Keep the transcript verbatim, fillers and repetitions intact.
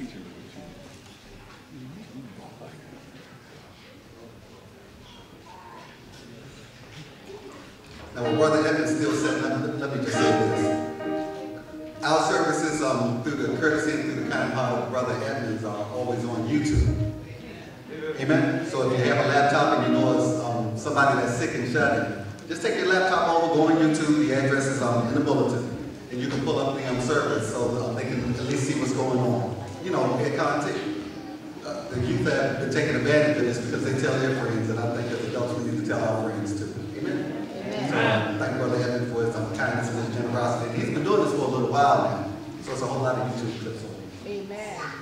Now, when Brother Edmond still said, let me, let me just say this. Our services, um, through the courtesy and through the kind heart of Brother Edmonds, are always on YouTube. Amen? So if you have a laptop and you know it's um, somebody that's sick and shut-in, just take your laptop over, go on YouTube. The address is um, in the bulletin. And you can pull up the um, service so uh, they can at least see what's going on. You know, at Contee, uh, the youth have been taking advantage of this because they tell their friends, and I think as adults we need to tell our friends too. Amen? So, um, thank Brother Edmond for his um, kindness and his generosity. He's been doing this for a little while now, so it's a whole lot of YouTube clips on it. Amen.